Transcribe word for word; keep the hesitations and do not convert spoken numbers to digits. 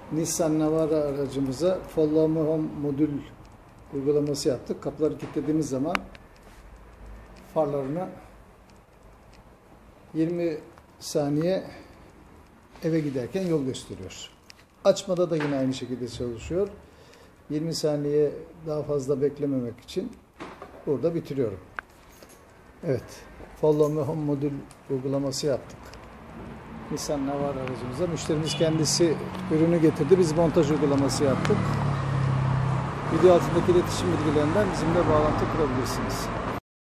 Nissan Navara aracımıza Follow Me Home modül uygulaması yaptık. Kapıları kilitlediğimiz zaman farlarını yirmi saniye eve giderken yol gösteriyor. Açmada da yine aynı şekilde çalışıyor. yirmi saniye daha fazla beklememek için burada bitiriyorum. Evet, Follow Me Home modül uygulaması yaptık. Nissan Navara aracımıza. Müşterimiz kendisi ürünü getirdi. Biz montaj uygulaması yaptık. Video altındaki iletişim bilgilerinden bizimle bağlantı kurabilirsiniz.